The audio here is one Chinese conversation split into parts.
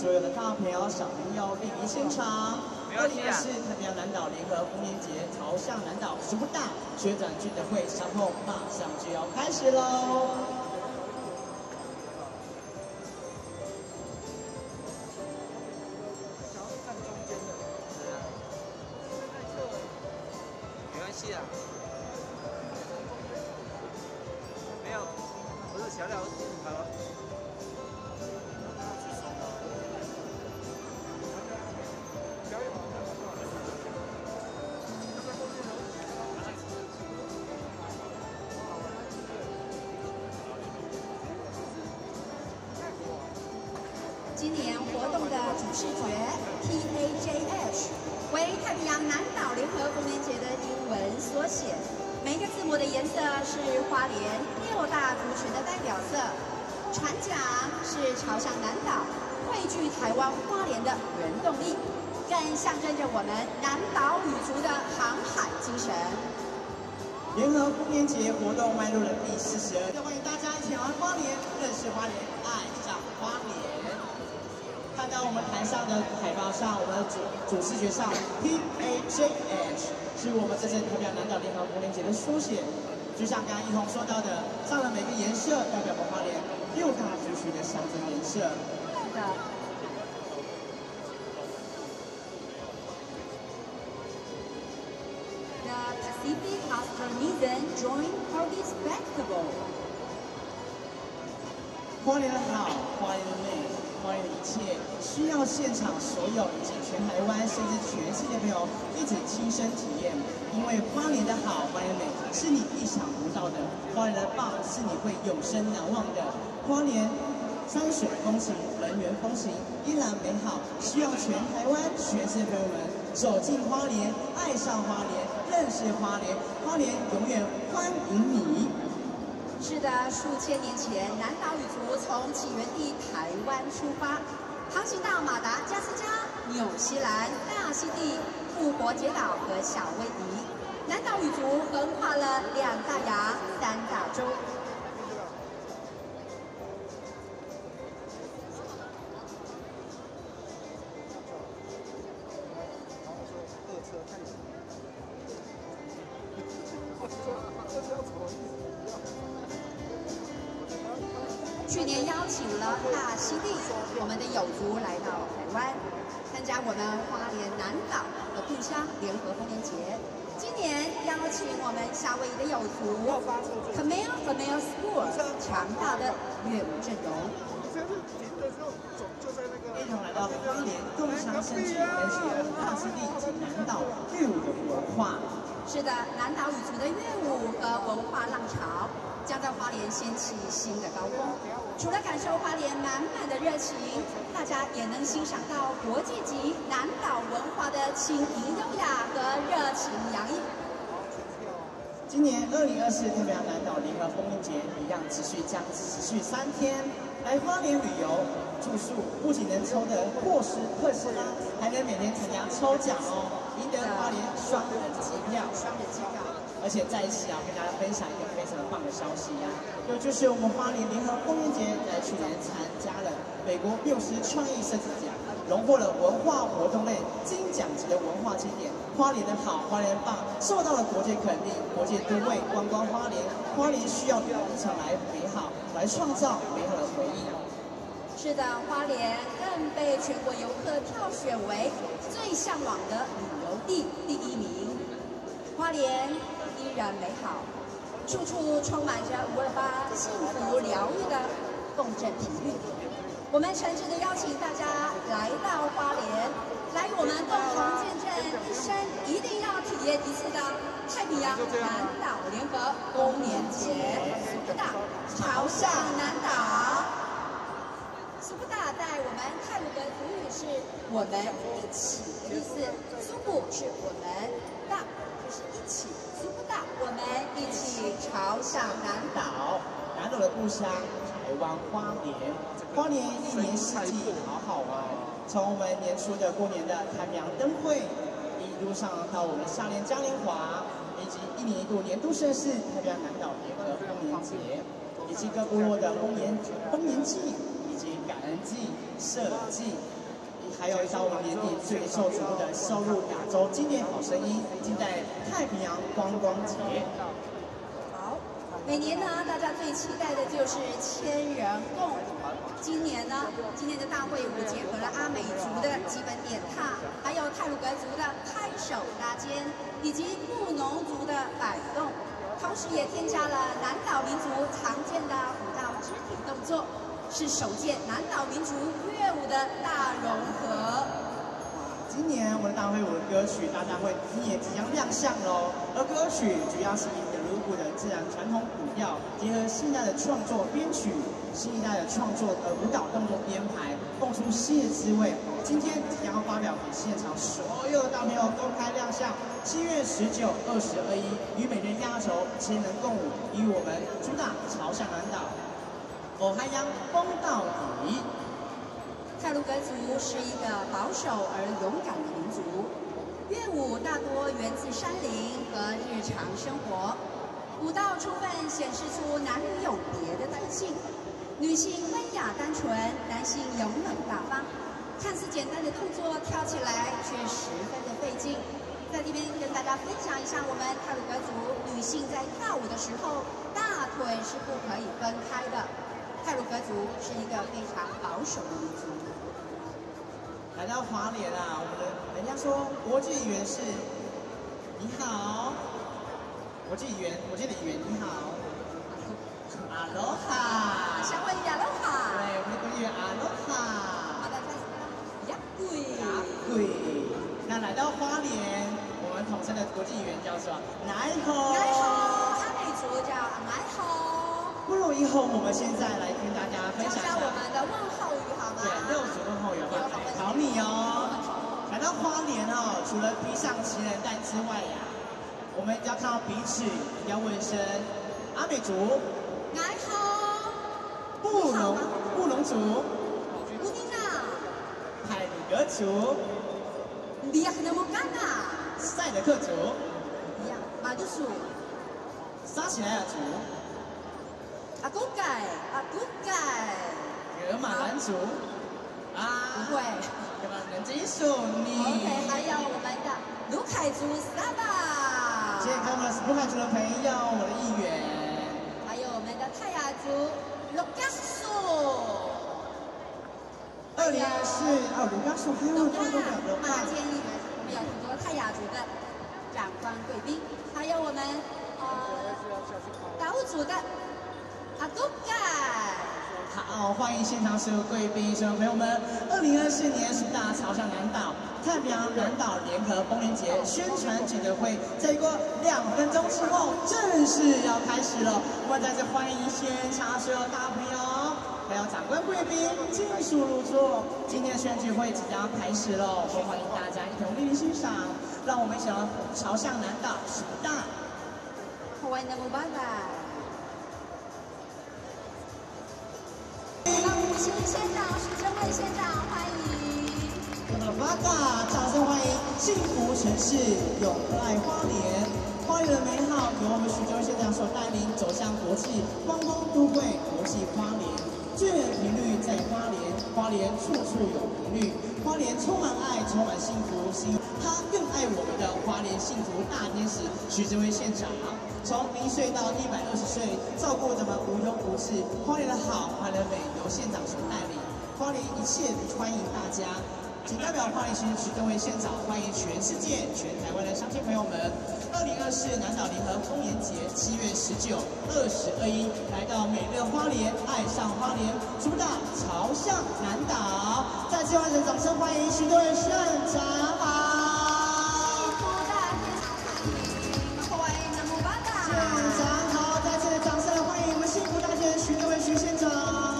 所有的大朋友、小朋友莅临现场。2024太平洋南岛联合丰年节朝向南岛十不大旋转剧的会，稍后马上就要开始喽。 是啊，没有，不是小鸟好了。 今年活动的主视觉 TAJH 为太平洋南岛联合丰年节的英文缩写，每一个字母的颜色是花莲6大族群的代表色。船桨是朝向南岛，汇聚台湾花莲的原动力，更象征着我们南岛语族的航海精神。 联合丰年节活动迈入了第42，欢迎大家一起玩花莲，认识花莲，爱上花莲。 看到我们台上的海报上，我们的主视觉上 TAJH 是我们这次太平洋南岛联合丰年节的缩写。就像刚刚一红说到的，上了每个颜色代表我们花莲6大族群的象征颜色。 是的。The Pacific Austronesian joined Corgi Spectacle。 花莲的好，花莲的美。 花莲的一切需要现场所有以及全台湾甚至全世界朋友一起亲身体验，因为花莲的好，花莲的美是你意想不到的，花莲的棒是你会永生难忘的。花莲山水风情、人缘风情依然美好，需要全台湾全世界朋友们走进花莲，爱上花莲，认识花莲，花莲永远欢迎你。 是的，数千年前，南岛语族从起源地台湾出发，航行到马达加斯加、纽西兰、大溪地、复活节岛和夏威夷。南岛语族横跨了2大洋、3大洲。去年邀请了大溪地我们的友族来到台湾，参加我们花莲南岛的故乡联合丰年节。今年邀请我们夏威夷的友族 Kamehameha School 强大的乐舞阵容。 一同来到花莲，共襄盛举，认识大溪地及南岛乐舞的文化。 是的，南岛语族的乐舞和文化浪潮将在花莲掀起新的高峰。除了感受花莲满满的热情，大家也能欣赏到国际级南岛文化的轻盈优雅和热情洋溢。 今年2024太平洋南岛联合丰年节一样将持续3天。来花莲旅游住宿，不仅能抽得特斯拉，还能每天参加抽奖哦，赢得花莲双人机票。而且在一起啊，跟大家分享一个非常棒的消息呀，就是我们花莲联合丰年节在去年参加了美国缪斯创意设计奖，荣获了文化活动类金奖级的文化经典。花莲的好，花莲棒，受到了国际肯定，国际都会观光花莲，花莲需要旅游一场来美好，来创造美好的回忆。 是的，花莲更被全国游客票选为最向往的旅游地第1名。花莲依然美好，处处充满着528幸福疗愈的共振频率。我们诚挚的邀请大家来到花莲，来与我们共同见证一生一定要体验一次的太平洋南岛联合丰年节。苏布大朝向南岛，苏布大在我们泰鲁格族语是我们一起的意思，苏布是我们，大就是一起，苏布大我们一起朝向南岛。 南岛的故乡台湾花莲，花莲一年四季好好玩，从我们年初的过年的太平洋灯会，一路上到我们夏联嘉年华，以及1年1度年度盛事太平洋南岛联合丰年节，以及各部落的丰年祭，以及感恩技、设计，还有一张我们年底最受瞩目的收入亚洲经典好声音，尽在太平洋观光节。 好，每年呢，大家最期待的就是千人共。今年的大会舞结合了阿美族的基本点踏，还有太鲁阁族的拍手搭肩，以及布农族的摆动，同时也添加了南岛民族常见的舞蹈肢体动作，是首届南岛民族乐舞的大融合。 今年我们大会舞的歌曲大家会也即将亮相喽，而歌曲主要是以德鲁古的自然传统舞调，结合新一代的创作编曲，新一代的创作舞蹈动作编排，蹦出新的滋味。今天即将要发表给现场所有的大朋友公开亮相。7月19、20、21与每日压轴千人共舞，以我们主打朝向南岛，我海洋风到底。 太鲁阁族是一个保守而勇敢的民族，乐舞大多源自山林和日常生活，舞蹈充分显示出男女有别的特性。女性温雅单纯，男性勇猛大方。看似简单的动作，跳起来却十分的费劲。在这边跟大家分享一下，我们太鲁阁族女性在跳舞的时候，大腿是不可以分开的。太鲁阁族是一个非常保守的民族。 来到花莲啊，人家说国际语言是你好，国际语言你好，阿罗哈， 想问阿罗哈， 对，我们的国际语言阿罗哈。 好的，再次呀贵呀贵。那来到花莲，我们统称的国际语言叫做奈吼。 奈吼，阿美族叫奈吼。 不如以后我们现在来跟大家分享一下我们的问候语好吗？ 对，6组问候语好，考你哦。来到花莲哦，除了披上情人带之外呀，我们要看到彼此要问声阿美族， 奈吼， 布农族， 乌尼娜， 太鲁阁族， 利亚克纳姆甘纳， 赛德克族， 马杜苏， 撒奇莱雅族。 阿古盖， 格马兰族，啊， 不会， 格马兰基数你。 OK， 还有我们的卢凯族萨巴。 谢谢看我们卢凯族的朋友，我的议员。 还有我们的泰雅族卢加苏。 2024哦，卢加苏还有很多的马建议员，我们有很多泰雅族的长官贵宾，还有我们达悟族的。阿古盖， 好，欢迎现场所有贵宾、所有朋友们。2024年十大朝向南岛太平洋南岛联合丰年节宣传记者会，再过2分钟之后正式要开始了。我们再次欢迎现场所有大朋友，还有长官贵宾尽数入座。今天的宣传会即将开始了，我欢迎大家一同莅临欣赏。让我们一起朝向南岛10大。 好，欢迎的姆巴达。五星县长徐正惠县长，欢迎！ 巴嘎，掌声欢迎幸福城市永爱花莲，花莲的美好由我们徐正惠县长所带领走向国际观光都会，国际花莲，最远频率在花莲，花莲处处有频率，花莲充满爱，充满幸福，他更爱我们的花莲幸福大天使徐正惠县长。从0岁到120岁，照顾咱们无忧无虑。花莲的好，花莲的美，由县长所带领。花莲一切欢迎大家，仅代表花莲县徐正惠县长欢迎全世界、全台湾的乡亲朋友们。2024南岛联合丰年节7月19、20、21，来到美乐花莲，爱上花莲，主打朝向南岛。再次万人掌声欢迎徐正惠县长好。县长好，再次掌声来欢迎我们幸福大县徐正惠徐县长。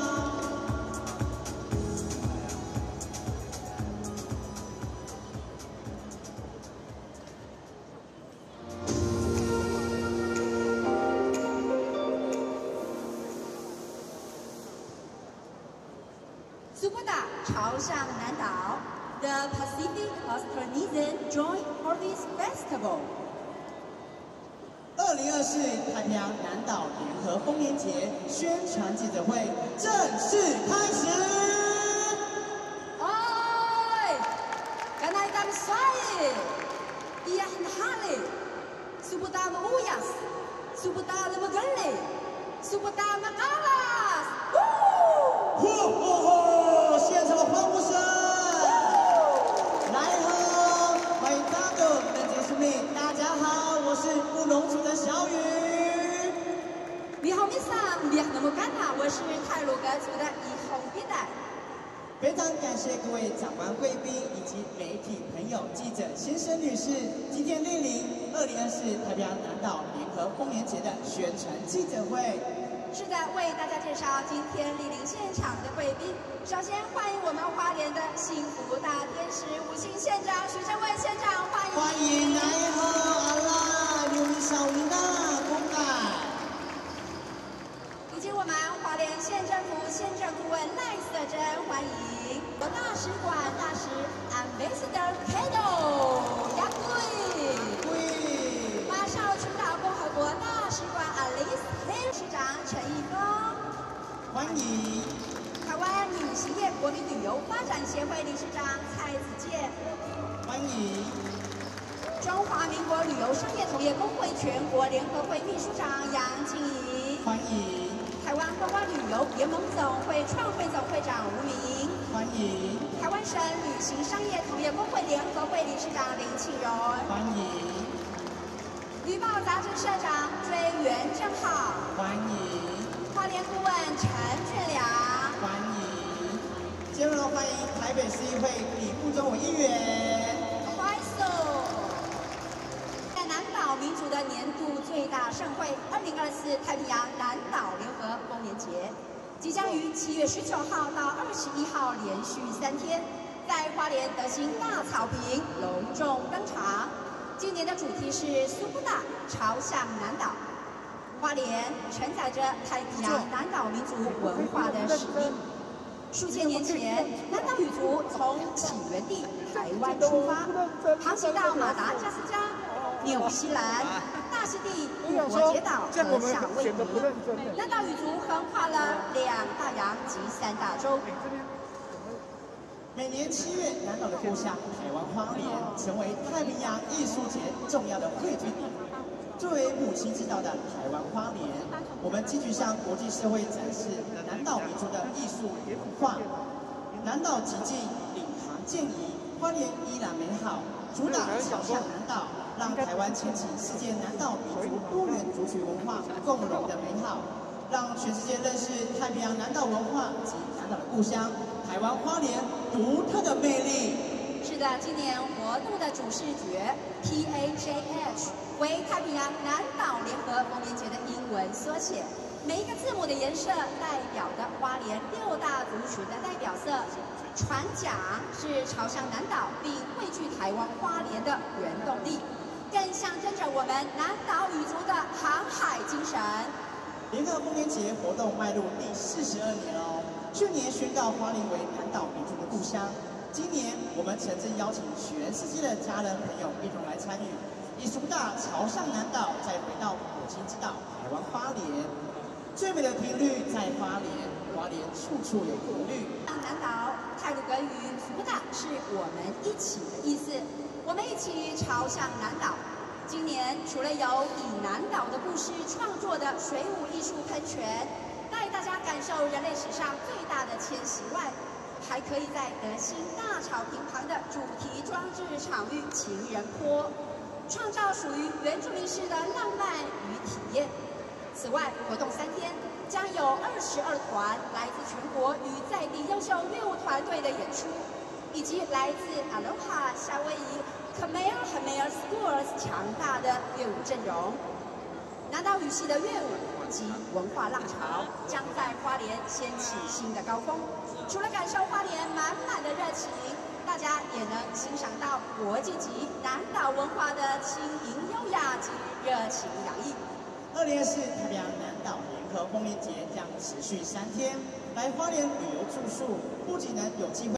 苏布达朝向南岛 ，The Pacific Austronesian Joint Harvest Festival。 2024太平洋南岛联合丰年节宣传记者会正式开始。 Subuta Makalas。 现场的欢呼声！来吼，欢迎大家，人杰兄弟，大家好，我是布农族的小雨。 你好，米桑，别那么干呐，我是泰鲁格族的一红一代。 非常感谢各位长官、贵宾以及媒体朋友、记者先生、女士，今天莅临2024太平洋南岛联合丰年节的宣传记者会。 是的，为大家介绍今天莅临现场的贵宾。首先欢迎我们花莲的幸福大天使5星县长许正伟县长，欢迎。 欢迎来吼阿拉刘米少云娜公干。 以及我们花莲县政府县政顾问赖色珍，欢迎。大使馆大使 Ambassador Kado 亚贵。马绍尔群岛共和国大使馆 Alice Hill 市长陈义峰， 欢迎。 台湾旅行业国民旅游发展协会理事长蔡子健， 欢迎。 中华民国旅游商业同业工会全国联合会秘书长杨静怡， 欢迎。 台湾观光旅游联盟总会创会总会长吴明， 欢迎。 台湾省旅行商业同业工会联合会理事长林庆荣， 欢迎。 旅报杂志社长追元正浩， 欢迎。 花莲顾问陈俊良， 欢迎。接着欢迎台北市议会李富中委议员。 欢迎。在南岛民族的年度最大盛会2024太平洋南岛联合丰年节，即将于7月19号到21号连续3天，在花莲德兴大草坪隆重登场。今年的主题是苏布达朝向南岛。花莲承载着太平洋南岛民族文化的使命。数千年前，南岛语族从起源地台湾出发，航行到马达加斯加、纽西兰、大溪地、五国节岛和夏威夷。南岛语族横跨了2大洋及3大洲。 每年7月，南岛的故乡台湾花莲成为太平洋艺术节重要的汇聚地。作为母亲之岛的台湾花莲，我们积极向国际社会展示南岛民族的艺术文化。南岛极境，领航健移，花莲依然美好，主打朝向南岛，让台湾牵起世界南岛民族多元族群文化共荣的美好，让全世界认识太平洋南岛文化及南岛的故乡台湾花莲独特的魅力。 是的，今年活动的主视觉 TAJH 为太平洋南岛联合丰年节的英文缩写，每一个字母的颜色代表的花莲6大族群的代表色。船桨是朝向南岛并汇聚台湾花莲的原动力，更象征着我们南岛语族的航海精神。 联合丰年节活动迈入第42年哦。去年宣告花莲为南岛民族的故乡，今年我们诚挚邀请全世界的家人朋友一同来参与，以苏大朝向南岛，再回到母亲之岛台湾花莲。最美的频率在花莲，花莲处处有频率。 南岛泰鲁格语苏布达是我们一起的意思，我们一起朝向南岛。今年除了有以南岛的故事创作的水舞艺术喷泉，带大家感受人类史上最大的迁徙外，还可以在德兴大草坪旁的主题装置场域情人坡，创造属于原住民式的浪漫与体验。此外，活动3天将有22团来自全国与在地优秀乐舞团队的演出，以及来自阿罗哈、夏威夷、Khmer Schools 强大的乐舞阵容。南岛语系的乐舞及文化浪潮将在花莲掀起新的高峰。除了感受花莲满满的热情，大家也能欣赏到国际级南岛文化的轻盈优雅及热情洋溢。 2024太平洋南岛联合丰年节将持续3天，来花莲旅游住宿，不仅能有机会。